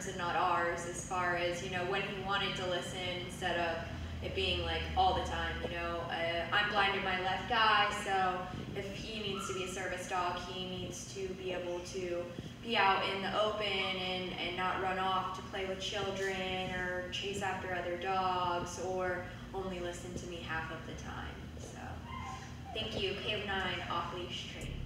terms and not ours, as far as, you know, when he wanted to listen instead of it being like all the time. You know, I'm blind in my left eye, so if he needs to be a service dog, he needs to be able to be out in the open and not run off to play with children or chase after other dogs or only listen to me half of the time. So thank you, K9 off-leash training.